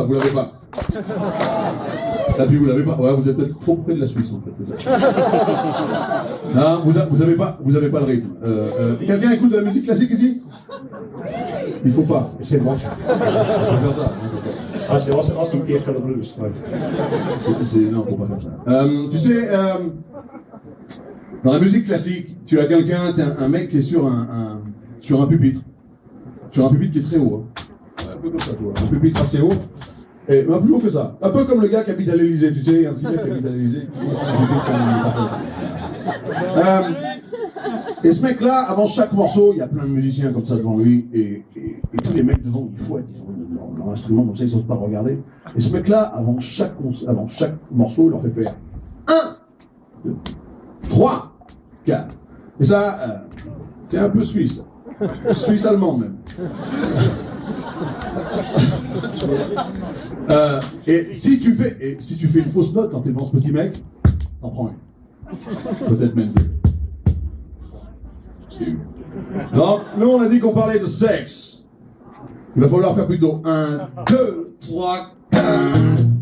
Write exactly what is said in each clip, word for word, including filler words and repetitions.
vous l'avez pas. Là, puis vous l'avez pas. Ouais, vous êtes peut-être trop près de la Suisse, en fait, c'est ça. Non, vous, a, vous avez pas, vous avez pas le rythme. Euh, euh, Quelqu'un écoute de la musique classique ici? Il faut pas. C'est moche. On peut faire ça. Ah, c'est was, was een keer de blues. C'est, non, faut pas faire ça. Euh, tu sais, euh, dans la musique classique, tu as quelqu'un, t'as un, un mec qui est sur un, un, sur un pupitre. Sur un pupitre qui est très haut. Hein. Un peu comme ça, toi. Un pupitre assez haut. Et, mais un plus haut que ça. Un peu comme le gars qui habite à l'Elysée, tu sais, un petit gars qui habite à l'Elysée. Euh, et ce mec-là, avant chaque morceau, il y a plein de musiciens comme ça devant lui, et, et, et tous les mecs devant, ils fouettent, ils ont leur, leur instrument, comme ça, ils n'osent pas le regarder. Et ce mec-là, avant chaque, avant chaque morceau, il leur fait faire un, deux, trois, quatre. Et ça, euh, c'est un peu suisse. Suisse-allemand même. euh, et si tu fais, et si tu fais une fausse note quand t'es devant ce petit mec, t'en prends une. Peut-être même deux. Donc, nous on a dit qu'on parlait de sexe. Il va falloir faire plutôt un, deux, trois, quatre.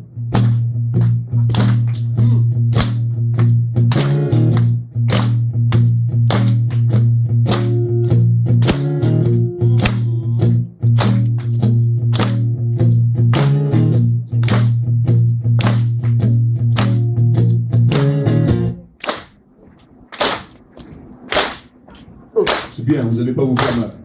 Bien, vous n'allez pas vous faire mal.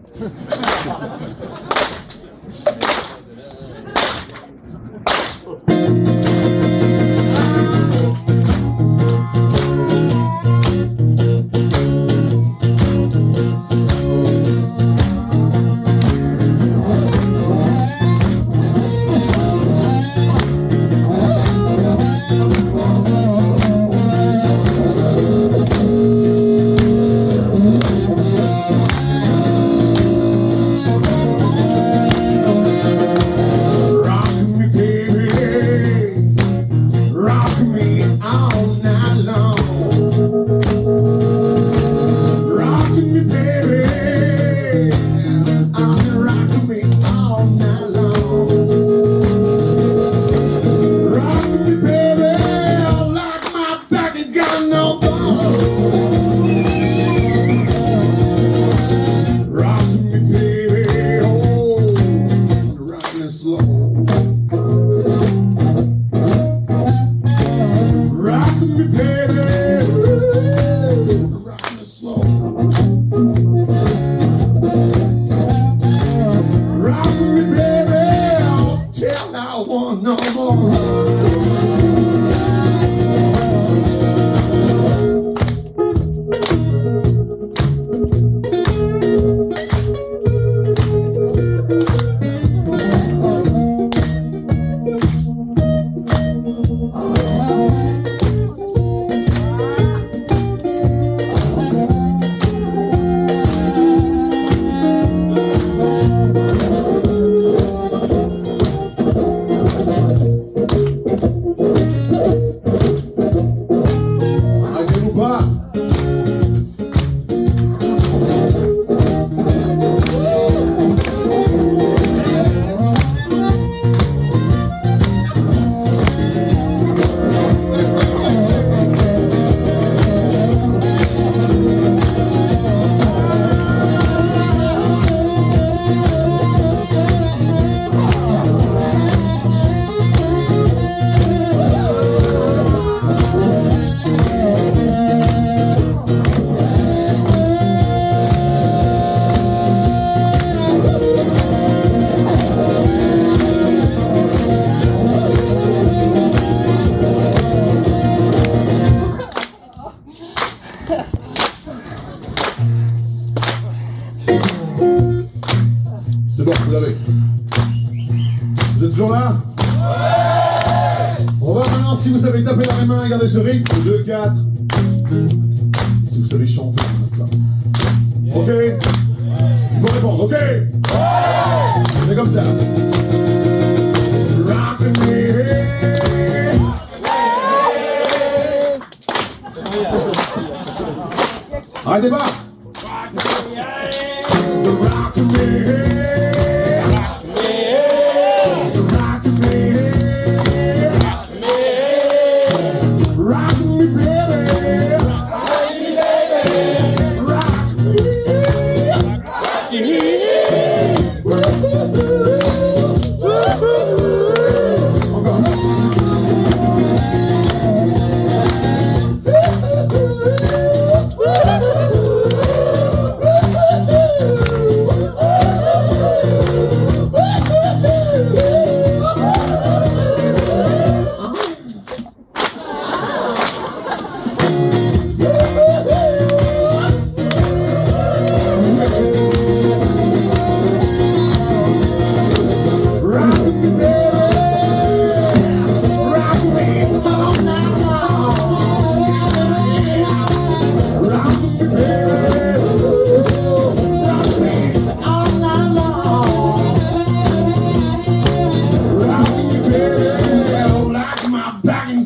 C'est bon, vous l'avez. Vous êtes toujours là? Ouais. On va maintenant, si vous savez taper dans les mains, regardez ce rythme, deux, quatre. Si vous savez chanter, là. Ok? Il faut répondre, ok? C'est comme ça. Rock me. Arrêtez pas! Rock me.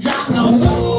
got no